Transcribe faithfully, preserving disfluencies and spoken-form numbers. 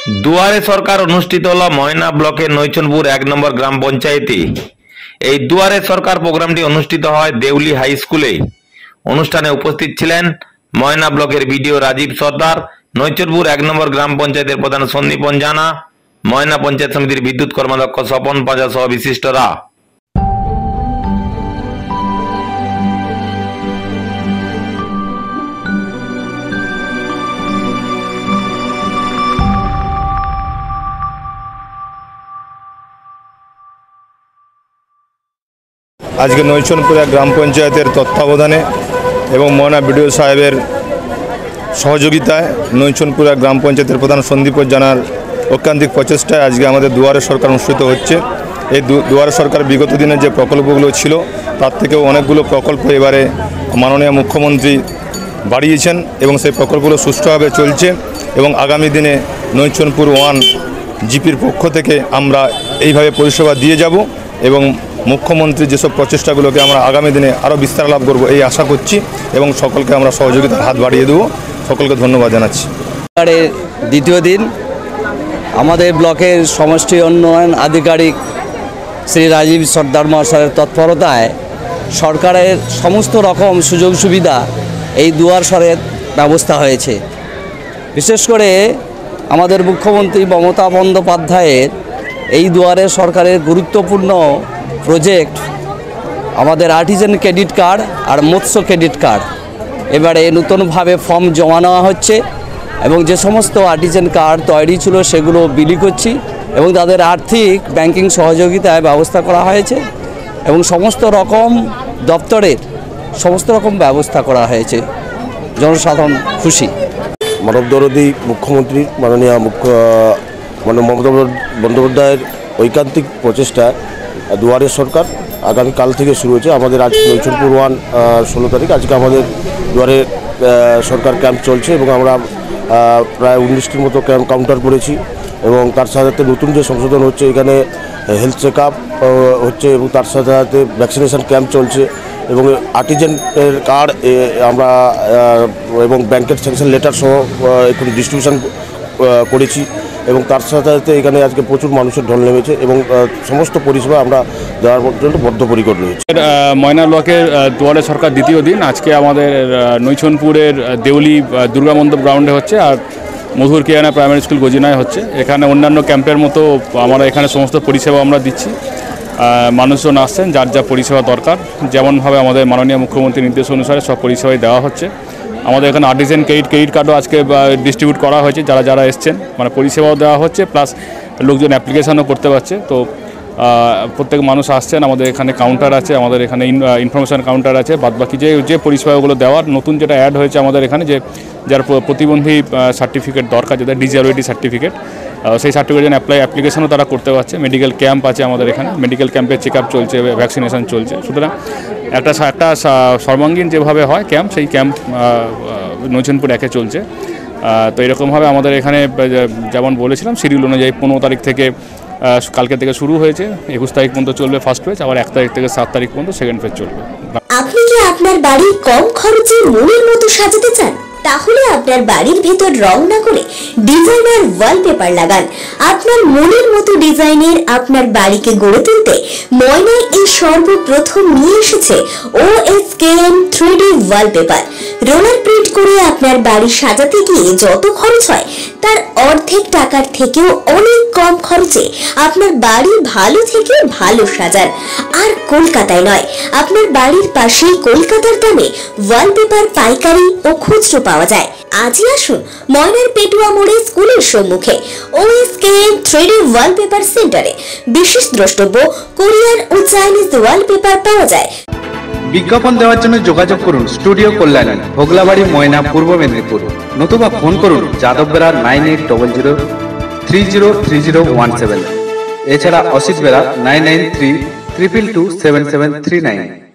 দুয়ারে সরকার অনুষ্ঠিত হল ময়না ব্লকের নৈচনপুর এক নম্বর গ্রাম পঞ্চায়েতে। এই দুয়ারে সরকার প্রোগ্রামটি অনুষ্ঠিত হয় দেউলি হাই স্কুলে। অনুষ্ঠানে উপস্থিত ছিলেন ময়না ব্লকের বিডিও রাজীব সর্দার, নৈচনপুর এক নম্বর গ্রাম পঞ্চায়েতের প্রধান সন্দীপন জানা, ময়না পঞ্চায়েত সমিতির বিদ্যুৎ কর্মাধ্যক্ষ স্বপন পাঁজা সহ বিশিষ্টরা। আজকে নৈচনপুর গ্রাম পঞ্চায়েতের তত্ত্বাবধানে এবং ময়না বিডিও সাহেবের সহযোগিতায় নৈচনপুর গ্রাম পঞ্চায়েতের প্রধান সন্দীপ জানার ঐকান্তিক প্রচেষ্টায় আজকে আমাদের দুয়ারে সরকার অনুষ্ঠিত হচ্ছে। এই দুয়ারে সরকার বিগত দিনের যে প্রকল্পগুলো ছিল তার থেকেও অনেকগুলো প্রকল্প এবারে মাননীয় মুখ্যমন্ত্রী বাড়িয়েছেন এবং সেই প্রকল্পগুলো সুষ্ঠুভাবে চলছে এবং আগামী দিনে নৈচনপুর ওয়ান জিপির পক্ষ থেকে আমরা এইভাবে পরিষেবা দিয়ে যাব এবং মুখ্যমন্ত্রীর যেসব প্রচেষ্টাগুলোকে আমরা আগামী দিনে আরও বিস্তার লাভ করব এই আশা করছি এবং সকলকে আমরা সহযোগিতার হাত বাড়িয়ে দেবো। সকলকে ধন্যবাদ জানাচ্ছি। দ্বিতীয় দিন আমাদের ব্লকের সমষ্টি উন্নয়ন আধিকারিক শ্রী রাজীব সর্দার মহাশয়ের তৎপরতায় সরকারের সমস্ত রকম সুযোগ সুবিধা এই দুয়ার সরের ব্যবস্থা হয়েছে। বিশেষ করে আমাদের মুখ্যমন্ত্রী মমতা বন্দ্যোপাধ্যায়ের এই দুয়ারে সরকারের গুরুত্বপূর্ণ প্রজেক্ট আমাদের আর্টিজান ক্রেডিট কার্ড আর মৎস্য ক্রেডিট কার্ড। এবারে নতুনভাবে ফর্ম জমা নেওয়া হচ্ছে এবং যে সমস্ত আর্টিজান কার্ড তৈরি ছিল সেগুলো বিলি করছি এবং তাদের আর্থিক ব্যাংকিং সহযোগিতায় ব্যবস্থা করা হয়েছে এবং সমস্ত রকম দপ্তরের সমস্ত রকম ব্যবস্থা করা হয়েছে। জনসাধারণ খুশি। মানবদরদী মুখ্যমন্ত্রী মাননীয় মুখ্য মানে মমতা বন্দ্যোপাধ্যায়ের ঐকান্তিক প্রচেষ্টা দুয়ারে সরকার আগামীকাল থেকে শুরু হয়েছে। আমাদের আজ নৈচনপুর ওয়ান ষোলো তারিখ আজকে আমাদের দুয়ারে সরকার ক্যাম্প চলছে এবং আমরা প্রায় উনিশটির মতো ক্যাম্প কাউন্টার করেছি এবং তার সাথে সাথে নতুন যে সংশোধন হচ্ছে এখানে হেলথ চেক আপ হচ্ছে এবং তার সাথে সাথে ভ্যাকসিনেশন ক্যাম্প চলছে এবং আর্টিজানের কার্ড আমরা এবং ব্যাংকের স্যাংশন লেটার সহ এখন ডিস্ট্রিবিউশন করেছি এবং তার সাথে সাথে এখানে আজকে প্রচুর মানুষের ঢল নেমেছে এবং সমস্ত পরিষেবা আমরা দেওয়ার জন্য বদ্ধপরিকর রয়েছে। ময়না ব্লকের দুয়ারে সরকার দ্বিতীয় দিন আজকে আমাদের নৈচনপুরের দেউলি দুর্গা মণ্ডপ গ্রাউন্ডে হচ্ছে আর মধুর কিয়ানা প্রাইমারি স্কুল গজিনায় হচ্ছে। এখানে অন্যান্য ক্যাম্পের মতো আমরা এখানে সমস্ত পরিষেবা আমরা দিচ্ছি। মানুষজন আসছেন যার যা পরিষেবা দরকার, যেমনভাবে আমাদের মাননীয় মুখ্যমন্ত্রীর নির্দেশ অনুসারে সব পরিষেবাই দেওয়া হচ্ছে। আমাদের এখানে আর্টিজান ক্রেডিট ক্রেডিট কার্ডও আজকে ডিস্ট্রিবিউট করা হয়েছে যারা যারা এসছেন, মানে পরিষেবাও দেওয়া হচ্ছে প্লাস লোকজন অ্যাপ্লিকেশানও করতে পারছে। তো প্রত্যেক মানুষ আসছেন, আমাদের এখানে কাউন্টার আছে, আমাদের এখানে ইনফরমেশান কাউন্টার আছে, বাদবাকি যে যে পরিষেবাগুলো দেওয়ার নতুন যেটা অ্যাড হয়েছে আমাদের এখানে যে যার প্রতিবন্ধী সার্টিফিকেট দরকার, যেটা ডিসএবিলিটি সার্টিফিকেট, সেই সার্টিফিকেট যেন অ্যাপ্লাই অ্যাপ্লিকেশনও তারা করতে পারছে। মেডিকেল ক্যাম্প আছে আমাদের এখানে, মেডিকেল ক্যাম্পের চেক আপ চলছে, ভ্যাকসিনেশন চলছে। সুতরাং একটা একটা সর্বাঙ্গীন যেভাবে হয় ক্যাম্প, সেই ক্যাম্প নৈচনপুর একে চলছে। তো এরকমভাবে আমাদের এখানে যেমন বলেছিলাম শিডিউল অনুযায়ী পনেরো তারিখ থেকে কালকে থেকে শুরু হয়েছে, একুশ তারিখ পর্যন্ত চলবে ফার্স্ট ফেজ, আবার এক তারিখ থেকে সাত তারিখ পর্যন্ত সেকেন্ড ফেজ চলবে। আপনি কি আপনার বাড়ি কম খরচে মনের মতো সাজাতে চান? তাহলে আপনার বাড়ির ভেতর রং না করে ডিজাইনার ওয়ালপেপার লাগান। আপনার মনের মতো ডিজাইনের আপনার বাড়িকে গড়ে তুলতে ময়নায় এই সর্বপ্রথম নিয়ে এসেছে O S K N three D wallpaper. Roller print করে আপনার বাড়ি সাজাতে গিয়ে যত খরচ হয় তার অর্ধেক টাকার থেকেও অনেক কম খরচে আপনার বাড়ি ভালো থেকে ভালো সাজান। আর কলকাতায় নয়, আপনার বাড়ির পাশেই কলকাতার দামে ওয়ালপেপার পাইকারি ও খুচরো পাওয়া যায়। আজই আসুন ময়নার পেটুয়া মোড়ে স্কুলের সম্মুখে O S K N three D wallpaper সেন্টারে বিশেষ দ্রষ্টব্য কোরিয়ান ও চাইনিজ ওয়ালপেপার পাওয়া যায়। বিজ্ঞাপন দেওয়ার জন্য যোগাযোগ করুন স্টুডিও কল্যাণী, ভোগলাবাড়ি, ময়না, পূর্ব মেদিনীপুর, নতুবা ফোন করুন Yadav Bera nine eight double zero three zero three zero one seven. এছাড়া Asit Bera nine nine three triple two seven seven three nine.